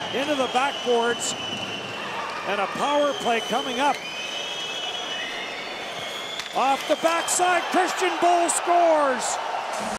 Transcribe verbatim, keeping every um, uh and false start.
into the backboards. And a power play coming up. Off the backside, Christian Bull scores.